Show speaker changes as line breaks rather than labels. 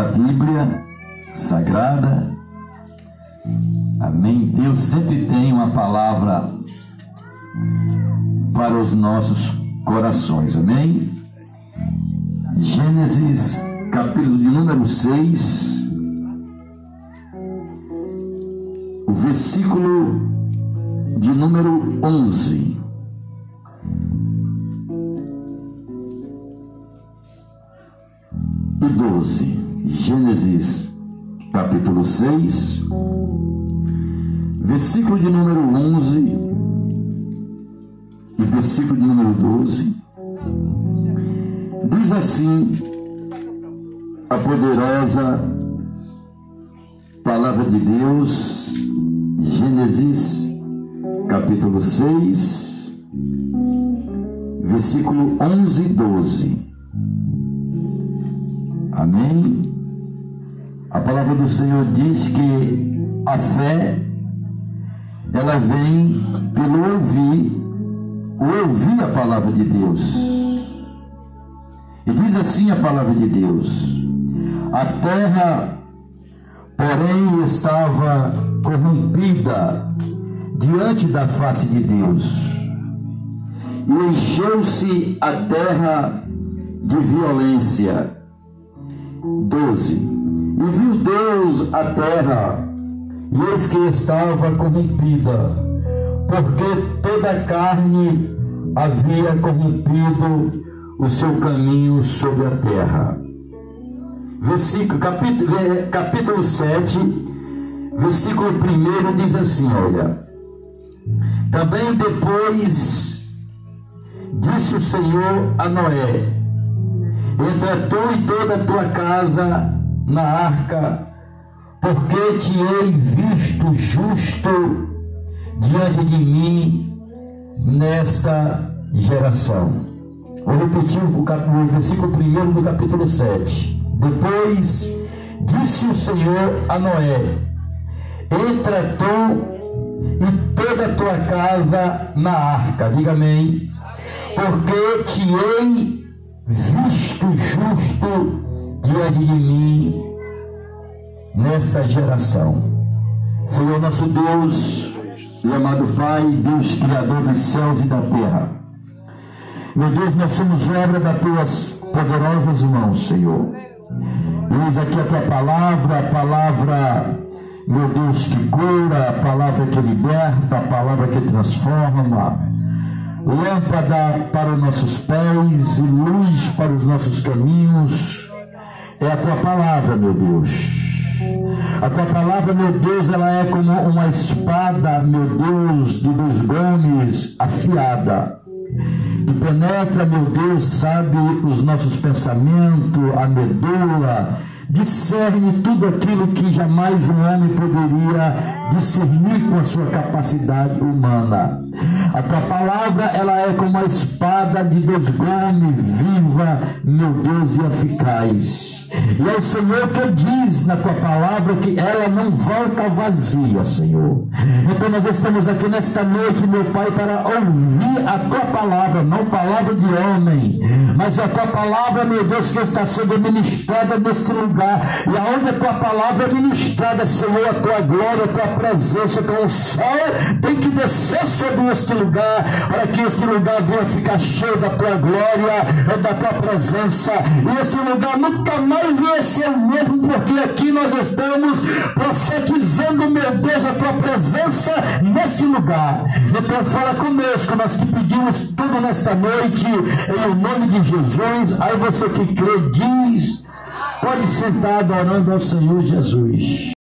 da Bíblia Sagrada. Amém. Deus sempre tem uma palavra para os nossos corações. Amém. Gênesis, capítulo de número 6, o versículo de número 11. E 12. Gênesis, capítulo 6, versículo de número 11 e versículo de número 12. Diz assim a poderosa palavra de Deus, Gênesis, capítulo 6, versículo 11 e 12. Amém? A palavra do Senhor diz que a fé, ela vem pelo ouvir a palavra de Deus. E diz assim a palavra de Deus: a terra, porém, estava corrompida diante da face de Deus, e encheu-se a terra de violência. 12. E viu Deus a terra, e eis que estava corrompida, porque toda a carne havia corrompido o seu caminho sobre a terra. Capítulo 7, versículo 1 diz assim, olha: também depois disse o Senhor a Noé: entra tu e toda a tua casa na arca, porque te hei visto justo diante de mim nesta geração. Vou repetir o versículo 1 do capítulo 7. Depois disse o Senhor a Noé: entra tu e toda a tua casa na arca. Diga amém. Porque te hei visto justo diante de mim nesta geração. Senhor nosso Deus e amado Pai, Deus Criador dos céus e da terra, meu Deus, nós somos obra das tuas poderosas mãos, Senhor. Eis aqui a tua palavra, a palavra, meu Deus, que cura, a palavra que liberta, a palavra que transforma, lâmpada para os nossos pés e luz para os nossos caminhos. É a tua palavra, meu Deus. A tua palavra, meu Deus, ela é como uma espada, meu Deus, de 2 gumes afiada, que penetra, meu Deus, sabe os nossos pensamentos, a medula, discerne tudo aquilo que jamais um homem poderia discernir com a sua capacidade humana. A tua palavra, ela é como uma espada de 2 gumes, viva, meu Deus, e eficaz. E é o Senhor que diz na tua palavra que ela não volta vazia, Senhor. Então nós estamos aqui nesta noite, meu Pai, para ouvir a tua palavra, não palavra de homem, mas a tua palavra, meu Deus, que está sendo ministrada neste lugar. E aonde a tua palavra é ministrada, Senhor, a tua glória, a tua presença, com o sol tem que descer sobre este lugar, para que este lugar venha ficar cheio da tua glória, da tua presença. E este lugar nunca mais vai ser o mesmo, porque aqui nós estamos profetizando, meu Deus, a tua presença neste lugar. Então fala conosco, nós te pedimos tudo nesta noite, em nome de Jesus. Aí você que crê, diz, pode sentar adorando ao Senhor Jesus.